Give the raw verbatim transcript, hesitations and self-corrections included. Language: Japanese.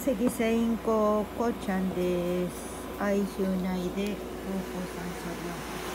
赤線インコこうちゃんです。哀愁ないで高校さん車両。